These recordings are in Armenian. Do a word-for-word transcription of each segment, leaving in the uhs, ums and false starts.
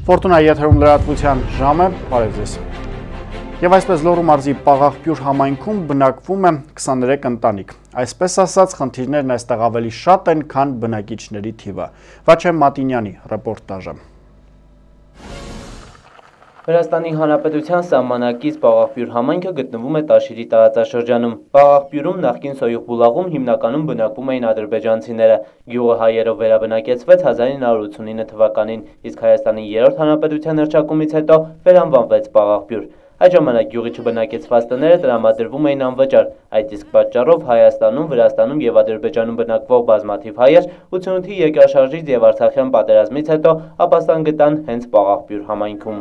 Ֆորտունայի եթերում լրատվության ժամը, բարև ձեզ։ Եվ այսպես Լոռու մարզի Պաղաղբյուր համայնքում բնակվում է քսաներեք ընտանիք։ Այսպես ասած, խնդիրներն այստեղ ավելի շատ են, քան բնակիչների թիվը։ Վաչե Մատինյանի ռեպորտաժը։ Վրաստանի Հանրապետության սահմանակից Պաղաղբյուր համայնքը գտնվում է Տաշիրի տարածաշրջանում։ Պաղաղբյուրում նախկին Սոյուղ բուլաղում հիմնականում բնակվում էին ադրբեջանցիները։ Գյուղը հայերով վերաբնակեցվեց հազար ինը հարյուր ութսունինը թվականին, իսկ Հայաստանի երրորդ հանրապետության հռչակումից հետո վերանվանվեց Պաղաղբյուր։ Այդ ժամանակ գյուղի չբնակեցված տները տրամադրվում էին անվճար։ Այդ իսկ պատճառով Հայաստանում, Վրաստանում եւ Ադրբեջանում բնակվող բազմաթիվ հայեր ութսունութի երկրաշարժից եւ Արցախյան պատերազմից հետո ապաստան գտան հենց Պաղաղբյուր համայնքում։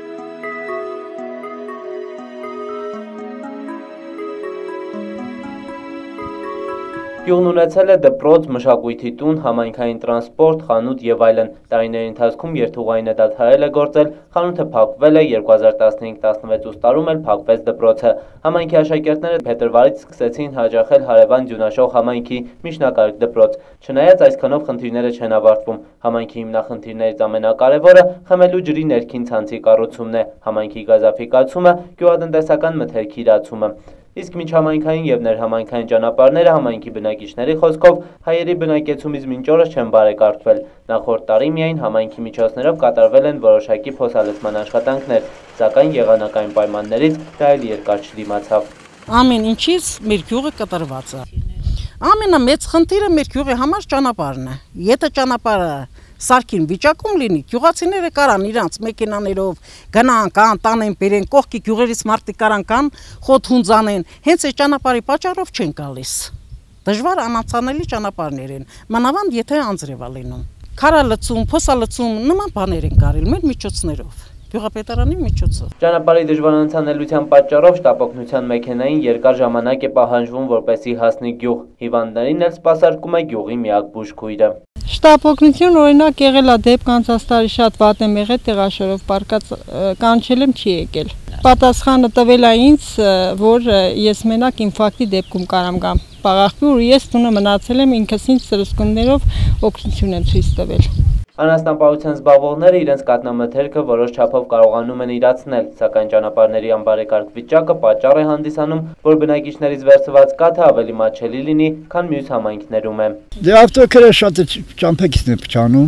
Գյուղն ունեցել է դպրոց, մշակույթի տուն, համայնքային տրանսպորտ, խանութ եւ այլն։ Տարիների ընթացքում երթուղայինը դադարել է գործել, խանութը փակվել է, երկու հազար տասնհինգ տասնվեց տարում էլ փակվեց դպրոցը։ Համայնքի աշակերտները փետրվարից սկսեցին հաջողել հարևան Ձյունաշող համայնքի միջնակարգ դպրոց։ Չնայած այսքանով խնդիրները չեն ավարտվում։ Համայնքի հիմնախնդիրներից ամենակարևորը խմելու ջրի ներքին ցանցի կառուցումն է, համայնքի գազաֆիկացումը, գյուղատնտեսական մթերքի իրացումը։ Իսկ միջհամայնքային եւ ներհամայնքային ճանապարհները համայնքի բնակիչների խոսքով հայերի բնակեցումից մինչ օրս չեն բարեկարգվել։ Նախորդ տարի միայն համայնքի միջոցներով կատարվել են որոշակի փոսալցման աշխատանքներ, սակայն եղանակային պայմաններից դա էլ երկար չդիմացավ։ Ամեն ինչից մեր գյուղը կտրված է։ Ամենամեծ խնդիրը մեր գյուղի համար ճանապարհն է։ Եթե ճանապարհը սարքին վիճակում լինի, գյուղացիները կարան իրանց մեքենաներով գնան, կան, տանեն, բերեն, կողքի գյուղերից մարդիկ կարան կան, խոտ հունձանեն, հենց այդ ճանապարհի պատճառով չեն գալիս։ Դժվար անացանելի ճանապարհներ են, մանավանդ եթե անձրև է լինում։ Քարալցում, փոսալցում նման բաներ են կարել մեր միջոցներով։ Գյուղապետարանի միջոցով։ Ճանապարհի դժվար անցանելիության պատճառով շտապօգնության մեքենային երկար ժամանակ է պահանջվում, որպեսզի հասնի գյուղ։ Հիվանդներին էլ սպասարկում է գյուղի միակ բուժքույրը։ Շտապօգնություն օրինակ եղել է դեպք անցած տարի շատ վատ եմ եղել տեղաշորով պարկած կանչել եմ չի եկել։ Պատասխանը տվել է ինձ, որ ես մենակ ինֆարկտի դեպքում կարամ գամ Պաղաղբյուր, ես տունը մնացել եմ ինքս ինձ սրսկումներով օգնություն եմ ցույց տվել։ Անասնապահության զբաղվողները իրենց կատնամթերքը որոշ չափով կարողանում են իրացնել, սակայն ճանապարհների անբարեկարգ վիճակը պատճառ է հանդիսանում, որ բնակիչներից վերցված կաթը ավելի մատչելի լինի, քան մյուս համայնքներում է։ Դե ավտոքերը շատ ճամփեքից են փչանում։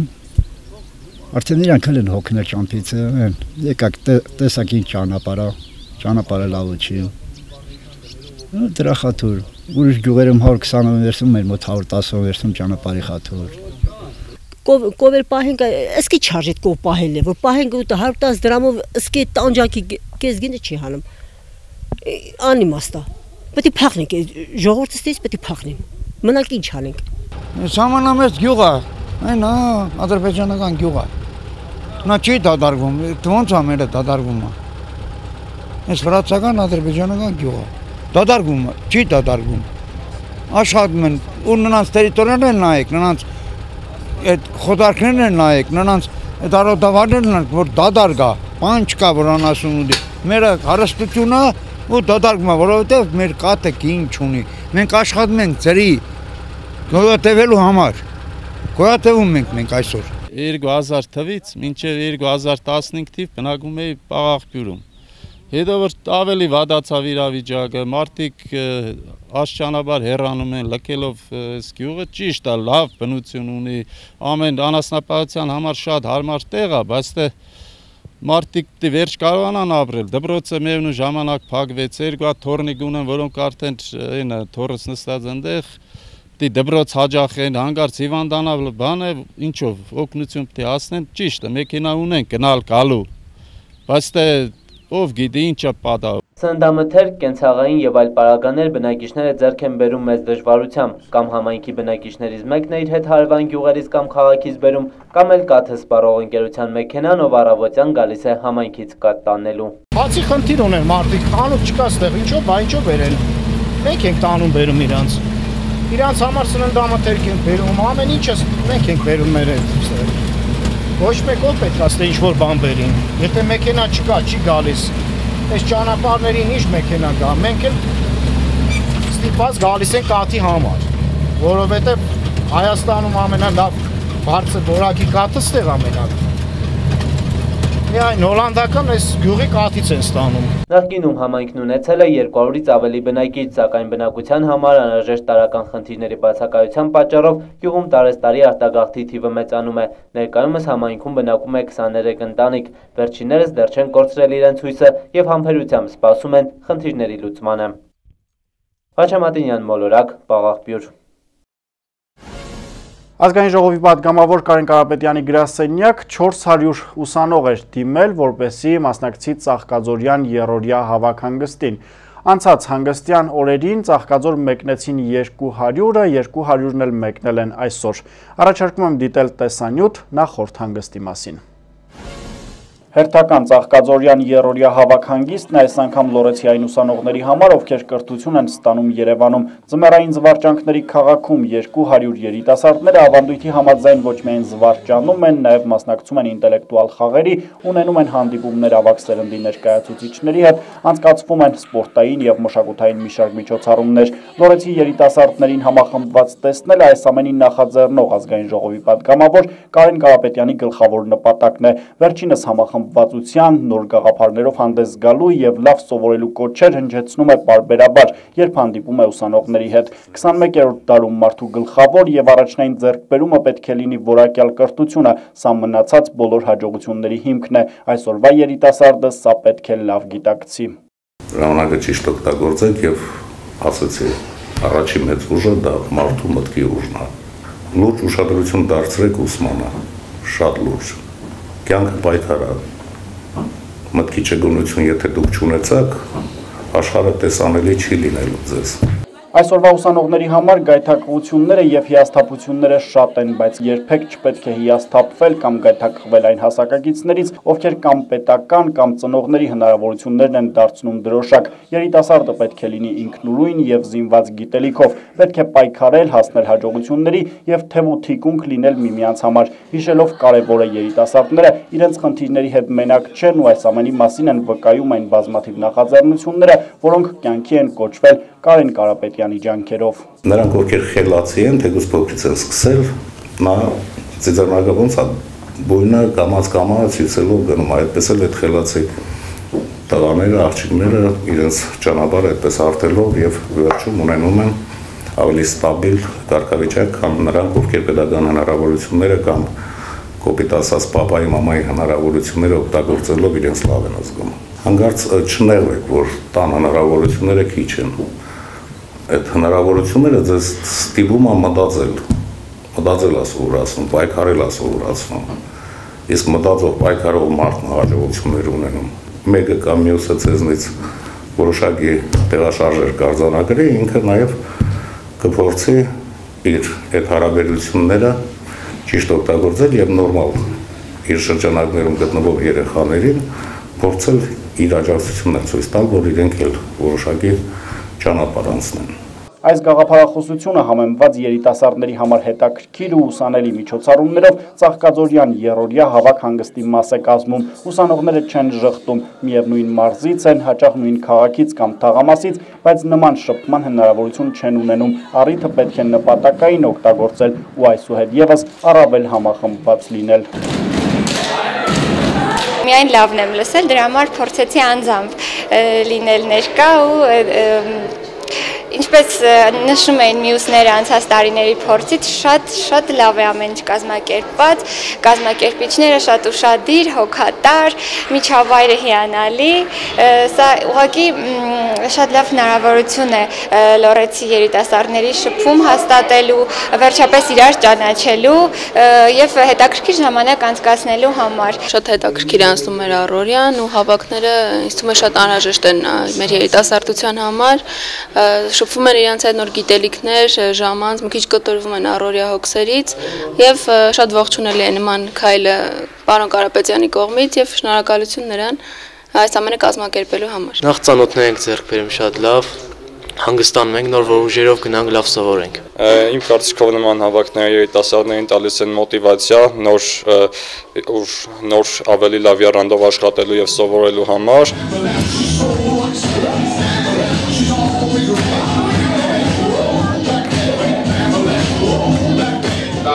Արդեն իրանք են հոգնել ճամփից, եկակ տեսակին ճանապարհը, ճանապարհը լավ չի։ Դրա խաթուր, ուրիշ գյուղերում հարյուր քսան վերցում, մեր մոտ հարյուր տասը վերցում ճանապարհի խաթուր։ Կովել պահենք, ասկի չարժետ կով պահել է, որ պահենք ուտը հարյուր տասը դրամով ասկի տանջակի կեզ գինը չի հանում։ Անիմաստ է։ Պետք է փախնենք, ժողովուրդը ստից պետք է փախնենք։ Մնալ ինչ անենք։ Սահմանամերձ գյուղ է, այն հա, ադրբեջանական գյուղ է։ Նա չի դադարվում, ոնց է մերը դադարվում է։ Այս վրացական ադրբեջանական գյուղ է։ Դադարվում է, չի դադարվում։ Աշխատում են, ու նրանց տերիտորիաներն են նայեք, նրանց այդ խոդարքներն են նայեք, նրանց այդ արոտավարներն են, որ դադար գա, բան չկա, որ անասուն ուդի։ Մերը հարստությունը ու դադարգում է, որովհետև մեր կատը կին չունի։ Մենք աշխատում ենք ծրի, գոյատևելու համար, գոյատևում ենք մենք այսօր։ երկու հազար թվից մինչև երկու հազար տասնհինգ թիվ բնակվում էի Պաղաղբյուրում։ Հետո որ ավելի վատացավ իրավիճակը, մարդիկ աշճանաբար հեռանում են, լքելով այս գյուղը, ճիշտ է, լավ բնություն ունի, ամեն անասնապահության համար շատ հարմար տեղ է, բայց դե մարդիկ վերջ կարողանան ապրել։ Դպրոցը միևնույն ժամանակ փակվեց, երկու հատ թորնիկ ունեն, որոնք արդեն այն թորս նստած այնտեղ, դպրոց հաջախեն, հանգարց հիվանդանալ բան է, ինչով օգնություն պետք է հասնեն, ճիշտ է, մեքենա ունեն գնալ գալու, բայց դե ով գիտի ինչա պատա։ Սննդամթերք, կենցաղային եւ այլ պարագաներ բնակիչները ձեռք են բերում մեծ դժվարությամբ, կամ համայնքի բնակիչներից մեկն է իր հետ հարևան գյուղերից կամ քաղաքից բերում, կամ էլ կաթը սպառող ընկերության մեքենան, ով առավոտյան գալիս է համայնքից կաթ տանելու։ Բացի խնդիր ունեն մարդիկ, խանութ չկա ստեղ, ինչով, բա ինչով բերեն։ Մենք ենք տանում բերում իրանց։ Իրանց համար սննդամթերք ենք բերում, ամեն ինչը մենք ենք բերում մեր հետ։ Ոչ մեկ ով պետք է ստե ինչ-որ բան բերին։ Եթե մեքենա չկա, չի գալիս։ Այս ճանապարհներին ինչ մեքենա կա, մենք էլ ստիպված գալիս ենք կաթի համար, որովհետև Հայաստանում ամենալավ բարձր որակի կաթը ստեղ ամենալավ։ Միայն հոլանդական այս գյուղի կաթից են ստանում։ Նախկինում համայնքն ունեցել է երկու հարյուրից ավելի բնակիչ, սակայն բնակության համար անհրաժեշտ տարրական խնդիրների բացակայության պատճառով գյուղում տարեստարի արտագաղթի թիվը մեծանում է։ Ներկայումս համայնքում բնակվում է քսաներեք ընտանիք, վերջիններս դեռ չեն կորցրել իրենց հույսը եւ համբերությամբ սպասում են խնդիրների լուծմանը։ Խաչամատինյան, Մոլորակ, Պաղաղբյուր։ Ազգային ժողովի պատգամավոր Կարեն Կարապետյանի գրասենյակ չորս հարյուր ուսանող էր դիմել, որպեսզի մասնակցի Ծաղկաձորյան երրորդյա հավաքհանգստին։ Անցած հանգստյան օրերին Ծաղկաձոր մեկնեցին երկու հարյուրը, երկու հարյուրն էլ մեկնել են այսօր։ Առաջարկում եմ դիտել տեսանյութ նախորդ հանգստի մասին։ Հերթական Ծաղկաձորյան երրորդյա հավաքհանգիստն այս անգամ լորեցիային ուսանողների համար, ովքեր կրթություն են ստանում Երևանում, ձմեռային զվարճանքների քաղաքում երկու հարյուր երիտասարդները ավանդույթի համաձայն ոչ միայն զվարճանում են, նաև մասնակցում են ինտելեկտուալ խաղերի, ունենում են հանդիպումներ ավագ սերնդի ներկայացուցիչների հետ, անցկացվում են սպորտային և մշակութային մի շարք միջոցառումներ։ Լորեցի երիտասարդներին համախմբված տեսնել այս ամենին նախաձեռնող ազգային ժողովի պատգամավոր Կարեն Կարապետյանի գլխավոր նպատակն է։ Վերջինս համախմբվածության, նոր գաղափարներով հանդես գալու և լավ սովորելու կոչեր հնչեցնում է պարբերաբար, երբ հանդիպում է ուսանողների հետ։ քսանմեկերորդ դարում մարդու գլխավոր և առաջնային ձեռքբերումը պետք է լինի որակյալ կրթությունը, սա մնացած բոլոր հաջողությունների հիմքն է։ Այսօրվա երիտասարդը սա պետք է լավ գիտակցի։ Ժամանակը ճիշտ օգտագործեք և ասեցի, առաջի մեծ ուժը դա մարդու մտքի ուժն է։ Լուրջ ուշադրություն դարձրեք ուսմանը, շատ լուրջ։ Կյանքը պայքար է։ Մտքի ճկունություն եթե դուք չունեցաք, աշխարհը տեսանելի չի լինելու ձեզ։ Այսօրվա ուսանողների համար գայթակղությունները և հիասթափությունները շատ են, բայց երբեք չպետք է հիասթափվել կամ գայթակղվել այն հասակակիցներից, ովքեր կամ պետական կամ ծնողների հնարավորություններն են դարձնում դրոշակ։ Երիտասարդը պետք է լինի ինքնուրույն և զինված գիտելիքով, պետք է պայքարել, հասնել հաջողությունների և թև ու թիկունք լինել միմյանց համար։ Հիշելով կարևորը երիտասարդները իրենց խնդիրների հետ մենակ չեն ու այս ամենի մասին են վկայում այն բազմաթիվ նախաձեռնությունները, որոնք կյանքի են կոչվել Կարեն Կարապետյանի ջանքերով։ Նրանք ովքեր խելացի են, թեկուզ փոքրից են սկսել, նա ծիծեռնակը ոնց է բույնը կամաց կամաց հյուսելով գնում, այդպես էլ այդ խելացի տղաները, աղջիկները իրենց ճանապարհը այդպես արտելով եւ վերջում ունենում են ավելի ստաբիլ կարգավիճակ, քան նրանք, ովքեր պետական հնարավորությունները կամ կոպիտ ասած պապայի, մամայի հնարավորությունները օգտագործելով իրենց լավ են զգում։ Հանկարծ չնեղվեք, որ տան հնարավորությունները քիչ են։ Այդ հնարավորությունները ձեզ ստիպում է մտածել, մտածել է սովորացնում, պայքարել է սովորացնում։ Իսկ մտածող պայքարող մարդն հաջողություններ ունենում։ Մեկը կամ մյուսը ձեզնից որոշակի տեղաշարժեր կարձանագրի, ինքը նաև կփորձի իր այդ հարաբերությունները ճիշտ օգտագործել եւ նորմալ իր շրջանակներում գտնվող երեխաներին փորձել իր աջակցություններ ցույց տալ, որ իրենք էլ որոշակի ճանապարհ անցնեն։ Այս գաղափարախոսությունը համեմված երիտասարդների համար հետաքրքիր ու ուսանելի միջոցառումներով Ծաղկաձորյան երրորդյա հավաքհանգստի մաս է կազմում։ Ուսանողները չեն ժխտում, միևնույն մարզից են, հաճախ նույն քաղաքից կամ թաղամասից, բայց նման շփման հնարավորություն չեն ունենում։ Առիթը պետք է նպատակային օգտագործել ու այսուհետ ևս առավել համախմբված լինել։ Միայն լավն եմ լսել, դրա համար փորձեցի անձամբ լինել ներկա ու ինչպես նշում էին մյուսները անցած տարիների փորձից, շատ շատ լավ է ամեն ինչ կազմակերպված, կազմակերպիչները շատ ուշադիր, հոգատար, միջավայրը հիանալի, սա ուղղակի շատ լավ հնարավորություն է լորեցի երիտասարդների շփում հաստատելու, վերջապես իրար ճանաչելու եւ հետաքրքիր ժամանակ անցկացնելու համար։ Շատ հետաքրքիր անցնում էր առօրյան ու հավաքները ինձ թվում է շատ անհրաժեշտ են մեր երիտասարդության համար։ Շփվում են իրենց այդ նոր գիտելիքներ, ժամանց, մի քիչ կտրվում են առօրյա հոգսերից եւ շատ ողջունելի է նման քայլը պարոն Կարապետյանի կողմից եւ շնորհակալություն նրան այս ամենը կազմակերպելու համար։ Նախ ծանոթներ ենք ձեռք բերում շատ լավ, հանգստանում ենք, նոր ուժերով գնանք լավ սովորենք։ Իմ կարծիքով նման հավաքները երիտասարդներին տալիս են մոտիվացիա, նոր նոր ավելի լավ եռանդով աշխատելու եւ սովորելու համար։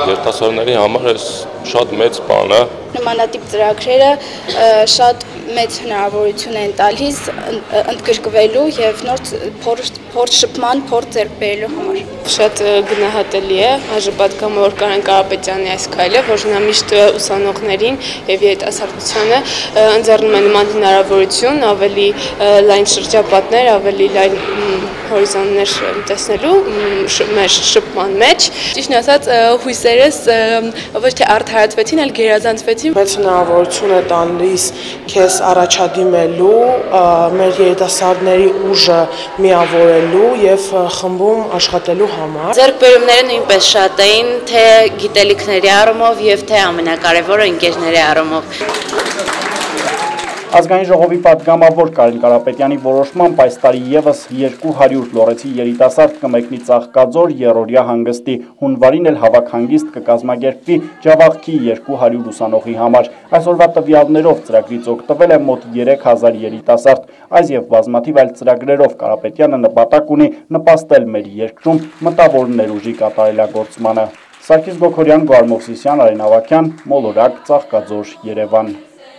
երիտասարդների համար էս շատ մեծ բան է։ Նմանատիպ ծրագրերը շատ մեծ հնարավորություն են տալիս ընդգրկվելու եւ նոր փորձ շփման փորձ ձեռք բերելու համար։ Շատ գնահատելի է հաշվապատկամավոր Կարեն Կարապետյանի այս քայլը, որ նա միշտ ուսանողներին եւ երիտասարդությանը ընձեռնում է նման հնարավորություն, ավելի լայն շրջապատներ, ավելի լայն հորիզոններ տեսնելու մեր շփման մեջ։ Ճիշտն ասած, հույսերս ոչ թե արդարացվեցին, այլ գերազանցվեցին։ Մեծ հնարավորություն է տալիս քեզ առաջադիմելու, մեր երիտասարդների ուժը միավորելու եւ խմբում աշխատելու համար։ Ձեռքբերումները նույնպես շատ էին, թե գիտելիքների առումով եւ թե ամենակարևորը ընկերների առումով։ Ազգային ժողովի պատգամավոր Կարեն Կարապետյանի որոշմամբ այս տարի ևս երկու հարյուր լոռեցի երիտասարդ կմեկնի Ծաղկաձոր երրորդյա հանգստի, հունվարին էլ հավաք հանգիստ կկազմակերպվի Ջավախքի երկու հարյուր ուսանողի համար։ Այսօրվա տվյալներով ծրագրից օգտվել է մոտ երեք հազար երիտասարդ, այս եւ բազմաթիվ այլ ծրագրերով Կարապետյանը նպատակ ունի նպաստել մեր երկրում մտավոր ներուժի կատարելագործմանը։ Սարգիս Գոքորյան, Գոհար Մովսիսյան, Արեն Ավագյան, Մոլորակ, Ծաղկաձոր, Երևան։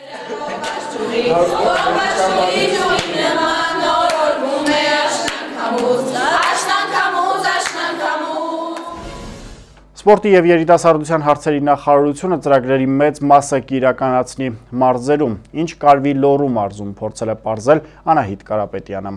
Սպորտի և երիտասարդության հարցերի նախարարությունը ծրագրերի մեծ մասը կիրականացնի մարզերում, ինչ Կարվի Լոռու մարզում փորձել է պարզել Անահիտ Կարապետյանը։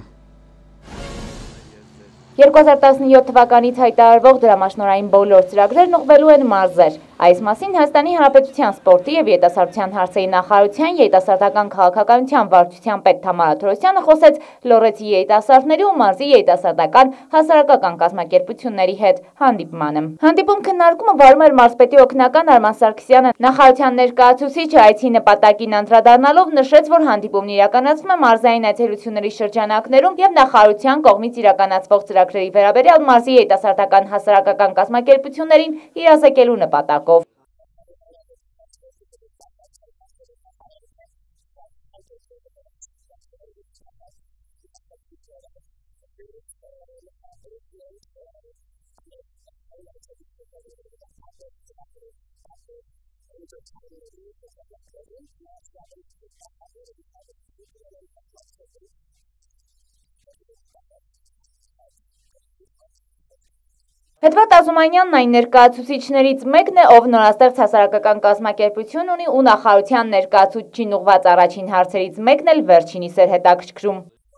երկու հազար տասնյոթ թվականից հայտարարվող դրամաշնորհային բոլոր ծրագրերն ուղղվելու են մարզեր։ Այս մասին Հայաստանի Հանրապետության սպորտի և երիտասարդության հարցերի նախարարության երիտասարդական քաղաքականության վարչության պետ Թամարա Թորոսյանը խոսեց լոռեցի երիտասարդների ու մարզի երիտասարդական հասարակական կազմակերպությունների հետ հանդիպմանը։ Հանդիպում քննարկումը վարում էր մարզպետի օգնական Արման Սարգսյանը։ Նախարարության ներկայացուցիչը այցի նպատակին անդրադառնալով նշեց, որ հանդիպումն իրականացվում է մարզային այցելությունների շրջանակներում և նախարարության կողմից իրականացվող ծրագրերի վերաբերյալ մարզի երիտասարդական հասարակական կազմակերպություններին իրազեկելու նպատակով։ Հետվարդ Ազումանյանն այն ներկայացուցիչներից մեկն է, ով նորաստեղծ հասարակական կազմակերպություն ունի ու նախարարության ներկայացուցչին ուղղված առաջին հարցերից մեկն էլ վերջինիս էր հետաքրքրում։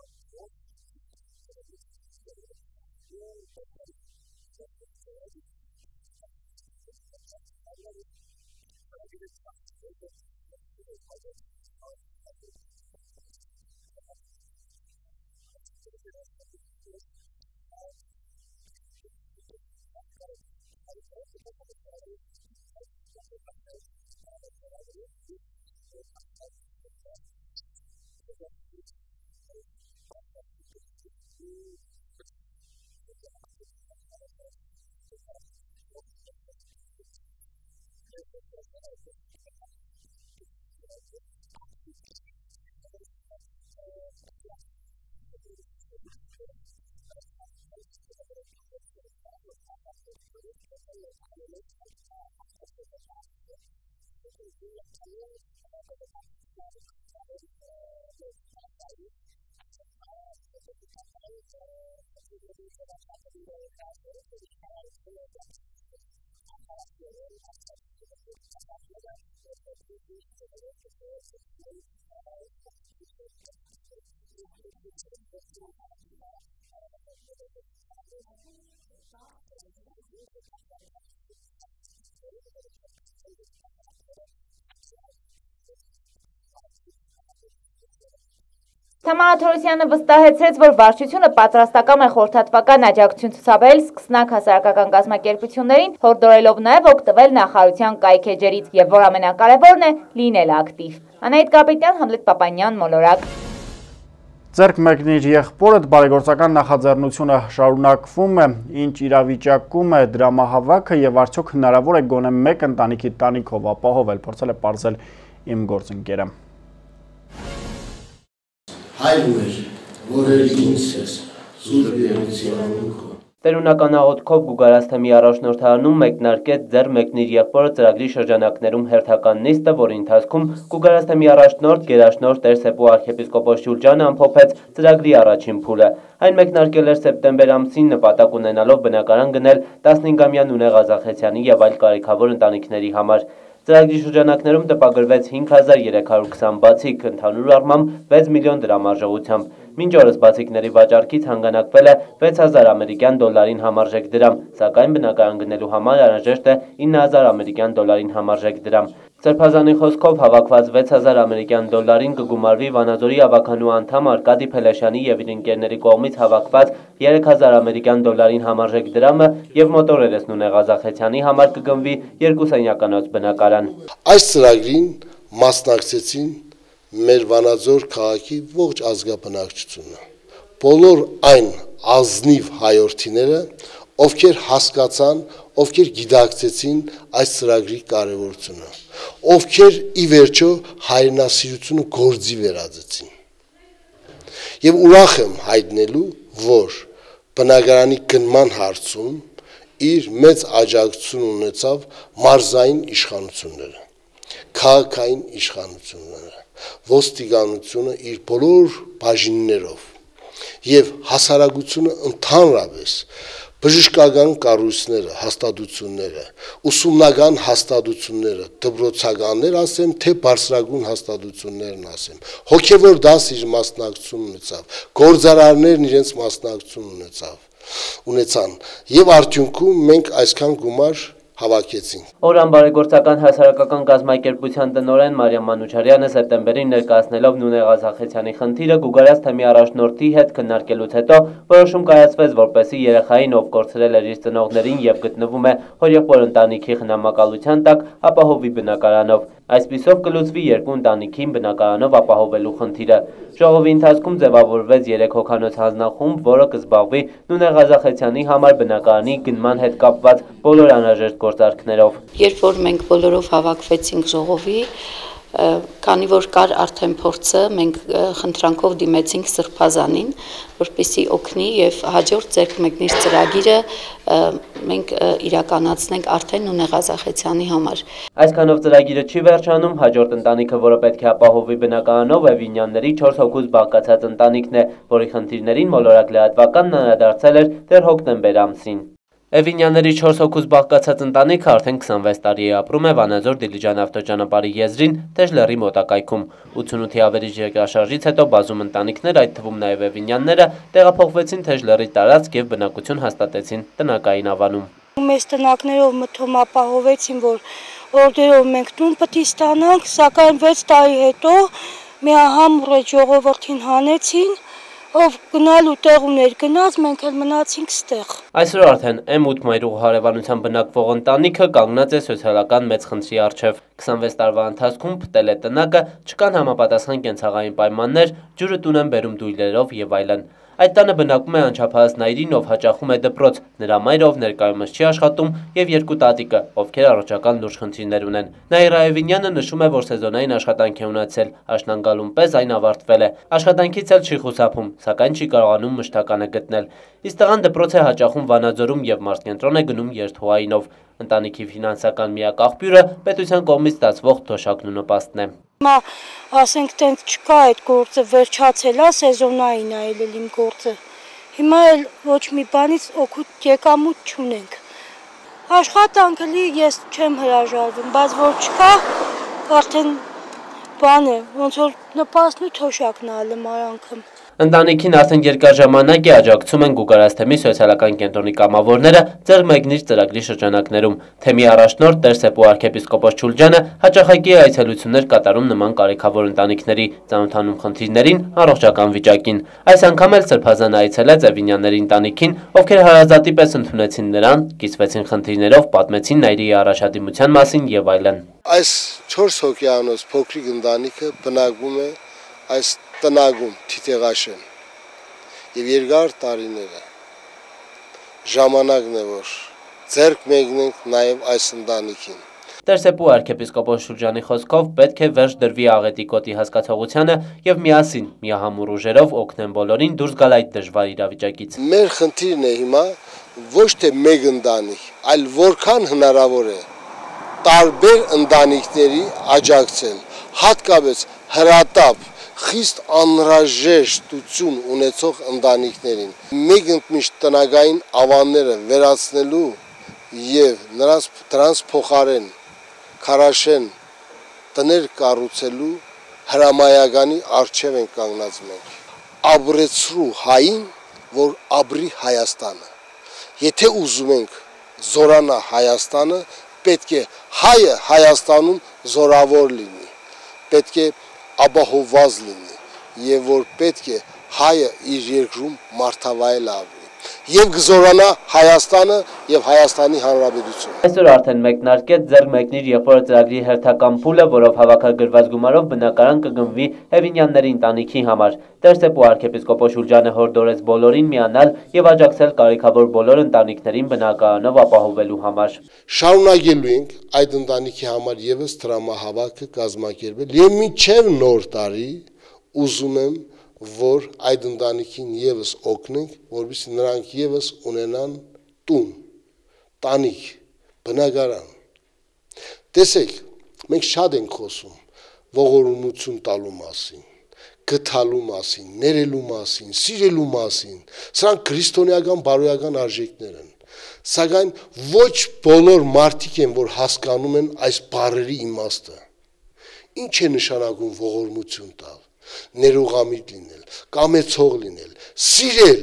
Թամարա Թորոսյանը վստահեցրեց, որ վարչությունը պատրաստակամ է խորհրդատվական աջակցություն ցուցաբերել սկսնակ հասարակական կազմակերպություններին, հորդորելով նաև օգտվել նախարարության կայքեջերից եւ որ ամենակարևորն է լինել ակտիվ։ Անահիտ Կարապետյան, Համլետ Պապանյան, Մոլորակ։ Ձեռք մեկնիր եղբորդ բարեգործական նախաձեռնությունը շարունակվում է, ինչ իրավիճակում է դրամահավաքը եւ արդյոք հնարավոր է գոնե մեկ ընտանիքի տանիքով ապահովել, փորձել է պարզել իմ գործընկերը։ Հայր մեր, որ էր ինձ ես, զուրբ երության ունքո, Տերունական աղոթքով Գուգարաց թեմի առաջնորդարանում մեկնարկեց «Ձեր մեկնիր եղբորը» ծրագրի շրջանակներում հերթական նիստը, որի ընթացքում Գուգարաց թեմի առաջնորդ գերաշնորհ Տեր Սեփու arczepiskopos Ջուրջյանը ամփոփեց ծրագրի առաջին փուլը։ Այն մեկնարկել էր սեպտեմբեր ամսին նպատակ ունենալով բնակարան գնել տասնհինգամյա Նունե Ղազախեցյանի եւ այլ կարիքավոր ընտանիքների համար։ Ծրագրի շրջանակներում տպագրվեց հինգ հազար երեք հարյուր քսան բացիկ, ընդհանուր առմամբ վեց միլիոն դրամ արժողությամբ։ Մինչ օրս բացիկների վաճառքից հանգանակվել է վեց հազար ամերիկյան դոլարին համարժեք դրամ, սակայն բնակարան գնելու համար անհրաժեշտ է ինը հազար ամերիկյան դոլարին համարժեք դրամ։ Սրբազանի խոսքով հավաքված վեց հազար ամերիկյան դոլարին կգումարվի Վանաձորի ավականու անդամ Արկադի Փելեշյանի եւ իր ընկերների կողմից հավաքված երեք հազար ամերիկյան դոլարին համարժեք դրամը եւ մոտորերես Նունե Ղազախեցյանի համար կգնվի երկու սենյականոց բնակարան։ Այս ծրագրին մասնակցեցին մեր Վանաձոր քաղաքի ողջ ազգաբնակչությունը, բոլոր այն ազնիվ հայորդիները, ովքեր հասկացան, ովքեր գիտակցեցին այս ծրագրի կարևորությունը, ովքեր ի վերջո հայրենասիրությունը գործի վերածեցին։ Եվ ուրախ եմ հայտնելու, որ բնակարանի գնման հարցում իր մեծ աջակցություն ունեցավ մարզային իշխանությունները, քաղաքային իշխանությունները, ոստիկանությունը իր բոլոր բաժիններով եւ հասարակությունը ընդհանրապես բժշկական կառույցները, հաստատությունները, ուսումնական հաստատությունները, դպրոցականներ ասեմ, թե բարձրագույն հաստատություններն ասեմ, հոգևոր դաս իր մասնակցություն ունեցավ, գործարարներն իրենց մասնակցություն ունեցավ, ունեցան եւ արդյունքում մենք այսքան գումար հավաքեցինք։ Օրան բարեգործական հասարակական կազմակերպության տնօրեն Մարիամ Մանուչարյանը սեպտեմբերին ներկայացնելով Նունե Ղազախեցյանի խնդիրը Գուգարաց թեմի առաջնորդի հետ քննարկելուց հետո որոշում կայացվեց, որպեսզի երեխային, ով կորցրել էր իր ծնողներին եւ գտնվում է հորեղբոր ընտանիքի խնամակալության տակ, ապահովի բնակարանով։ Այսպիսով կլուծվի երկու ընտանիքին բնակարանով ապահովելու խնդիրը։ Ժողովի ընթացքում ձևավորվեց երեք հոգանոց հանձնախումբ, որը կզբաղվի Նունե Ղազախեցյանի համար բնակարանի գնման հետ կապված բոլոր անհրաժեշտ գործարքներով։ Երբ որ մենք բոլորով հավաքվեցինք ժողովի, քանի որ կար արդեն փորձը, մենք խնդրանքով դիմեցինք Սրբազանին, որպեսզի օգնի եւ հաջորդ ձեռք մեկնիր ծրագիրը մենք իրականացնենք արդեն Նունե Ղազախեցյանի համար։ Այսքանով ծրագիրը չի վերջանում, հաջորդ ընտանիքը, որը պետք է ապահովի բնակարանով, Էվինյանների չորս հոգուց բաղկացած ընտանիքն է, որի խնդիրներին մոլորակ լրատվականն անդրադարձել էր դեռ հոկտեմբեր ամսին։ Էվինյանների չորս հոգուց բաղկացած ընտանիքը արդեն քսանվեց տարի է ապրում է Վանաձոր Դիլիջան ավտոճանապարհի եզրին Թեժլերի մոտակայքում։ ութունութի ավերիչ երկրաշարժից հետո բազում ընտանիքներ, այդ թվում նաև Էվինյանները, տեղափոխվեցին Թեժլերի տարածք եւ բնակություն հաստատեցին տնակային ավանում։ Մեզ տնակներով մթում ապահովեցին, որ օրդերով մենք տուն պետք է ստանանք, սակայն վեց տարի հետո միահամուռ ժողովրդին հանեցին, ով գնալու տեղ ուներ գնաց, մենք էլ մնացինք ստեղ։ Այսօր արդեն էմ ութ մայրուղու հարևանությամբ բնակվող ընտանիքը կանգնած է սոցիալական մեծ խնդրի առջև։ քսանվեց տարվա ընթացքում փտել է տնակը, չկան համապատասխան կենցաղային պայմաններ, ջուրը տուն են բերում դույլերով եւ այլն։ Այդ տանը բնակվում է անչափահաս Նայիրին, ով հաճախում է դպրոց, նրա մայրը, ով ներկայումս չի աշխատում, եւ երկու տատիկը, ովքեր առողջական լուրջ խնդիրներ ունեն։ Նաիրա Էվինյանը նշում է, որ սեզոնային աշխատանք է ունեցել, աշնանկալում պես այն ավարտվել է։ Աշխատանքից էլ չի խուսափում, սակայն չի կարողանում մշտականը գտնել։ Իսկ տղան դպրոց է հաճախում Վանաձորում եւ մարզկենտրոն է գնում երթուղայինով։ Ընտանիքի ֆինանսական միակ աղբյուրը պետության կողմից ստացվող թոշակն ու նպաստն է։ Հիմա ասենք տենց չկա այդ գործը, վերջացել է, սեզոնային է այլել իմ գործը։ Հիմա էլ ոչ մի բանից օգուտ եկամուտ չունենք։ Աշխատանքը լի ես չեմ հրաժարվում, բայց որ չկա, արդեն բան է, ոնց որ նպաստն ու թոշակն է ալում արանքը։ Ընտանիքին արդեն երկար ժամանակ է աջակցում են Գուգարաց թեմի սոցիալական կենտրոնի կամավորները ձեռ մեկնիր ծրագրի շրջանակներում։ Թեմի առաջնորդ Տեր Սեփու arczepiskopos Ջուրջյանը հաճախակի այցելություններ կատարում նման կարիքավոր ընտանիքների, ծանոթանում խնդիրներին, առողջական վիճակին։ Այս անգամ էլ Սրբազանը այցելեց Էվինյանների ընտանիքին, ովքեր հարազատի պես ընդունեցին նրան, կիսվեցին խնդիրներով, պատմեցին Նայիրի առաջադիմության մասին եւ այլն։ Այս չորս հոգյանոց փոքրիկ ընտանիքը բնակվում է այս տնագում թիթեղաշեն եւ երկար տարիները ժամանակն է որ ձեռք մեկնենք նաեւ այս ընտանիքին։ Տեր Սեփու arczepiskopos Ջուրջյանի խոսքով պետք է վերջ դրվի աղետի կոտի հասկացողությանը եւ միասին միահամուռ ուժերով օգնեն բոլորին դուրս գալ այդ դժվար իրավիճակից։ Մեր խնդիրն է հիմա ոչ թե մեկ ընտանիք, այլ որքան հնարավոր է տարբեր ընտանիքների աջակցել, հատկապես հրատապ, խիստ անհրաժեշտություն ունեցող ընտանիքներին։ Մեկ ընդմիշտ տնագային ավանները վերացնելու եւ նրանց դրանց փոխարեն քարաշեն տներ կառուցելու հրամայականի արժև են կանգնած մենք։ Ապրեցրու հային, որ ապրի Հայաստանը։ Եթե ուզում ենք զորանա Հայաստանը, պետք է հայը Հայաստանում զորավոր լինի, պետք է ապահովված լինի եւ որ պետք է հայը իր երկրում մարդավայել ապրի եւ գզորանա Հայաստանը եւ Հայաստանի Հանրապետությունը։ Այսօր արդեն մեկնարկեց ձեռք մեկնիր եղբորը ծրագրի հերթական փուլը, որով հավաքագրված գումարով բնակարան կգնվի Հևինյանների ընտանիքի համար։ Տերսեպու arczepiskopos Շուրջանը հորդորեց բոլորին միանալ եւ աջակցել կարիքավոր բոլոր ընտանիքներին բնակարանով ապահովելու համար։ Շարունակելու ենք այդ ընտանիքի համար եւս դրամահավաքը կազմակերպել եւ մինչեւ նոր տարի ուզում եմ որ այդ ընտանիքին եւս օգնենք, որովհետեւ նրանք եւս ունենան տուն, տանիք, բնակարան։ Տեսեք, մենք շատ ենք խոսում ողորմություն տալու մասին, գտալու մասին, ներելու մասին, սիրելու մասին։ Սրանք քրիստոնեական բարոյական արժեքներ են։ Սակայն ոչ բոլոր մարդիկ են, որ հասկանում են այս բառերի իմաստը։ Ինչ է նշանակում ողորմություն տալ, ներողամիտ լինել, կամեցող լինել, սիրել։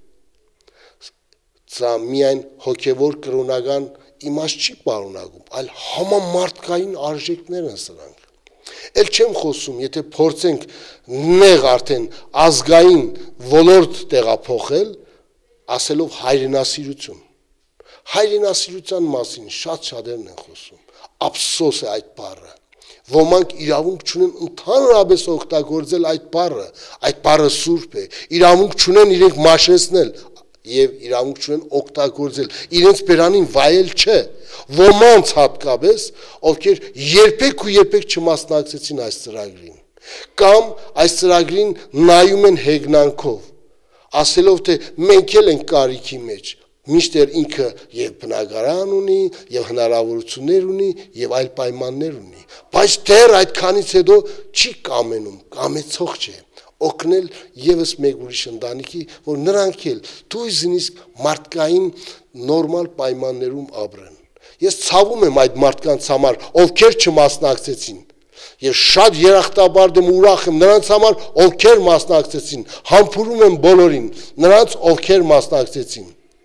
Սա միայն հոգևոր կրոնական իմաստ չի պարունակում, այլ համամարտկային արժեքներ են սրանք։ Էլ չեմ խոսում, եթե փորձենք նեղ արդեն ազգային ոլորտ տեղափոխել, ասելով հայրենասիրություն։ Հայրենասիրության մասին շատ շատերն են խոսում։ Ափսոս է այդ բառը։ Ոմանք իրավունք չունեն ընդհանրապես օգտագործել այդ բառը, այդ բառը սուրբ է, իրավունք չունեն իրենք մաշեցնել եւ իրավունք չունեն օգտագործել, իրենց բերանին վայել չէ, ոմանց հատկապես, ովքեր երբեք ու երբեք չմասնակցեցին այս ծրագրին, կամ այս ծրագրին նայում են հեգնանքով, ասելով թե մենք էլ ենք կարիքի մեջ, միշտեր ինքը եւ բնակարան ունի, եւ հնարավորություններ ունի, եւ այլ պայմաններ ունի, բայց դեռ այդքանից հետո չի կամենում, կամեցող չէ, օգնել եւս մեկ ուրիշ ընտանիքի, որ նրանք էլ դույզնիսկ մարդկային նորմալ պայմաններում ապրեն։ Ես ցավում եմ այդ մարդկանց համար, ովքեր չմասնակցեցին, եւ շատ երախտաբար եմ ուրախ եմ նրանց համար, ովքեր մասնակցեցին, համբուրում եմ բոլորին, նրանց ովքեր մասնակցեցին։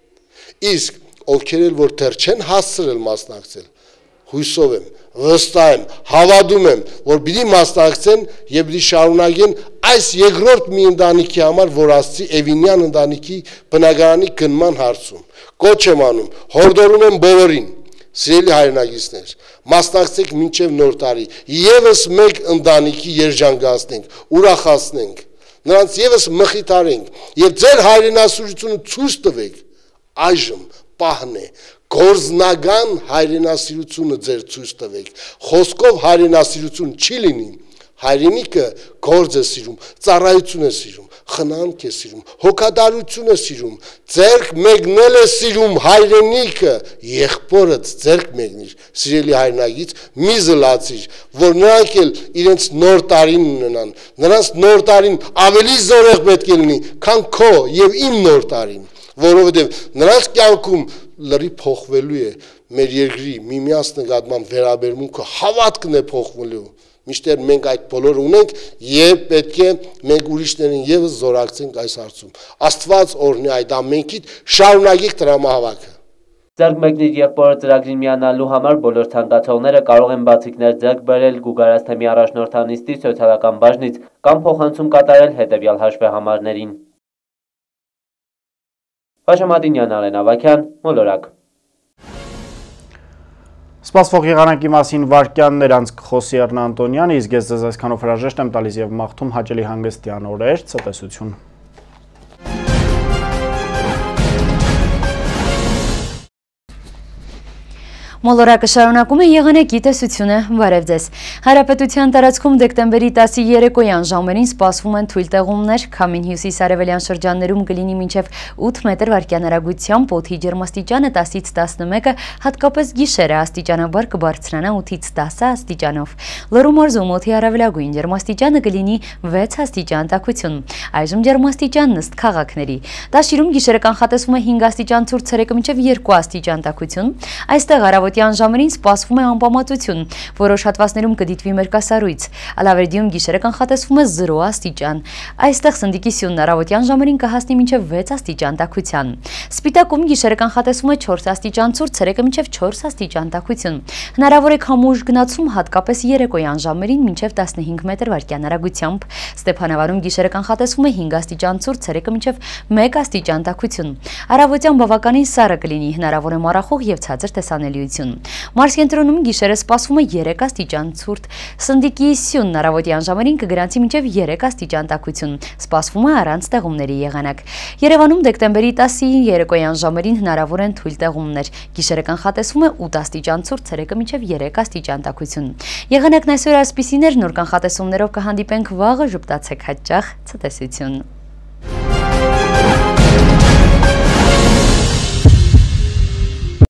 Իսկ ովքեր էլ որ դեռ չեն հասցրել մասնակցել, հույսով եմ, վստահ եմ, հավատում եմ, որ պիտի մասնակցեն եւ պիտի շարունակեն այս երկրորդ մի ընտանիքի համար, որ ասցի Էվինյան ընտանիքի բնակարանի գնման հարցում։ Կոչ եմ անում, հորդորում եմ բոլորին, սիրելի հայրենակիցներ, մասնակցեք մինչև նոր տարի, եւս մեկ ընտանիքի երջանկացնենք, ուրախացնենք, նրանց եւս մխիթարենք եւ ձեր հայրենասիրությունը ցույց տվեք։ Այժմ պահն է, գործնական հայրենասիրությունը ձեր ցույց տվեք, խոսքով հայրենասիրություն չի լինի, հայրենիքը գործ է սիրում, ծառայություն է սիրում, խնամք է սիրում, հոգատարություն է սիրում, ձերք մեկնել է սիրում հայրենիքը, եղբորդ ձերք մեկնիր, սիրելի հայրենագից, մի զլացիր, որ նրանք էլ իրենց նոր տարին ունենան, նրանց նոր տարին ավելի զորեղ պետք է լինի, քան քո եւ իմ նոր տարին, որովհետև նրանց կյանքում լրի փոխվելու է մեր երկրի միմյանց նկատմամբ վերաբերմունքը, հավատքն է փոխվելու, միշտեր մենք այդ բոլորը ունենք եւ պետք է մենք ուրիշներին եւս զորակցենք այս հարցում։ Աստված օրհնի այդ ամենքիդ, շարունակեք դրամահավաքը։ Ձեռք մեկնիր եղբորը ծրագրին միանալու համար բոլոր ցանկացողները կարող են բացիկներ ձեռք բերել Գուգարաց թեմի առաջնորդանիստի սոցիալական բաժնից կամ փոխանցում կատարել հետևյալ հաշվեհամարներին։ Վաշամատինյան Արեն Ավագյան, Մոլորակ։ Սպասվող եղանակի մասին վարկյաններ անց կխոսի Էռնա Անտոնյանը, իսկ ես ձեզ այսքանով հրաժեշտ եմ տալիս եւ մաղթում հաճելի հանգստյան օրեր, ցտեսություն։ Մոլորակը շարունակում է եղանակի տեսությունը, բարև ձեզ։ Հանրապետության տարածքում դեկտեմբերի տասի երեկոյան ժամերին սպասվում են թույլ տեղումներ, քամին հյուսիս-արևելյան շրջաններում կլինի մինչև ութ մետր վայրկյանարագությամբ, օդի ջերմաստիճանը տասից տասնմեկը, հատկապես գիշերը աստիճանաբար կբարձրանա ութից տասը աստիճանով։ Լոռու մարզում օդի առավելագույն ջերմաստիճանը կլինի վեց աստիճան տաքություն։ Այժմ ջերմաստիճանն ըստ քաղաքների։ Տաշիրում գիշերը կանխատեսվում է հինգ աստիճան ցուրտ, ցերեկը մինչև երկու աստիճան տաքություն։ Այստեղ առավոտյան ժամերին սպասվում է անպամատություն, որոշ հատվածներում կդիտվի մերկասառույց։ Ալավերդիում գիշերը կանխատեսվում է զրո աստիճան։ Այստեղ սնդիկի սյունն առավոտյան ժամերին կհասնի մինչև վեց աստիճան տաքության։ Սպիտակում գիշերը կանխատեսվում է չորս աստիճան ցուրտ, ցերեկը մինչև չորս աստիճան տաքություն։ Հնարավոր է քամուշ գնացում հատկապես երեկոյան ժամերին մինչև տասնհինգ մետր վայրկյանարագությամբ։ Ստեփանավարում գիշերը կանխատեսվում է հինգ աստիճան ցուրտ, ցերեկը մինչև մեկ աստիճան տաքություն։ Առավոտյան բավականին սառը կլինի, հնարավոր է մառախուղ եւ ցածր տեսանելիություն։ Մարս կենտրոնում գիշերը սպասվում է երեք աստիճան ցուրտ, սնդիկի սյունն առավոտյան ժամերին կգրանցի մինչև երեք աստիճան տաքություն, սպասվում է առանց տեղումների եղանակ։ Երևանում դեկտեմբերի տասի երեկոյան ժամերին հնարավոր են թույլ տեղումներ, գիշերը կանխատեսվում է ութ աստիճան ցուրտ, ցերեկը մինչև երեք աստիճան տաքություն։ Եղանակն այսօր այսպիսին էր, նոր կանխատեսումներով կհանդիպենք վաղը, ժպտացեք հաճախ, ցտեսություն։